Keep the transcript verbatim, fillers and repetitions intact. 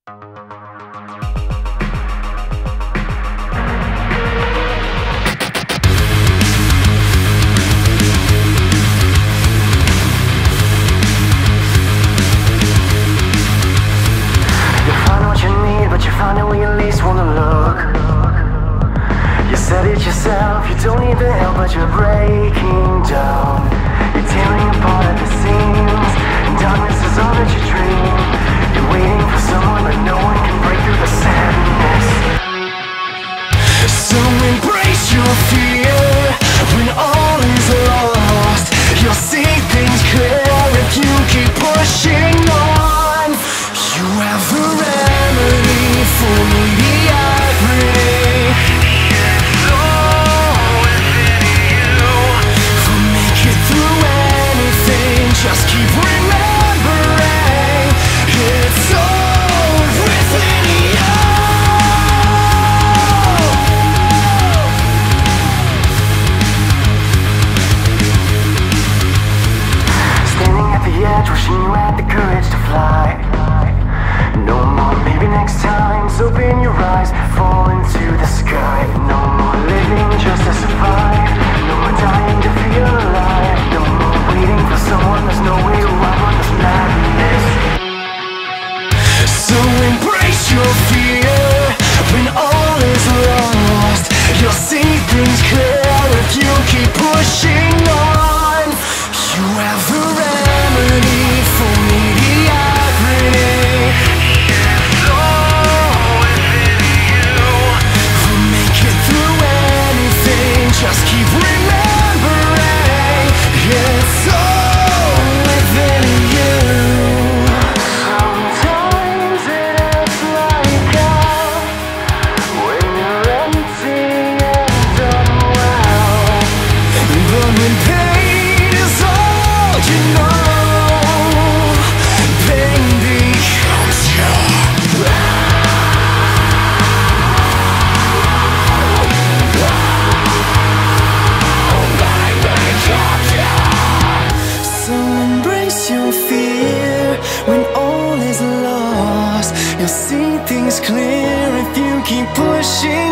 You don't need the help, but you're breaking down. You're tearing apart at the seams, and darkness is all that you dream. You're waiting for someone, but no one can break through the sadness. So embrace your fear when all is lost. You'll see things clear if you keep pushing on. You have a remedy for mediocrity. Just keep remembering, it's all within you. Standing at the edge, wishing you had the courage to fly. No more, maybe next time. So open your eyes, fall into the sky. No more living just to survive. No more dying to feel alive. No more waiting for someone, there's no way to outrun this madness. So embrace your fear when all is lost. You'll see things clear if you keep pushing on. You have a remedy for mediocrity. It's all within you. We'll make it through anything, just keep remembering. It's all within you. Sometimes it acts like hell when you're empty and unwell. But when pain is all you know, pain becomes your So embrace your fear when all is lost. You'll see things clear if you keep pushing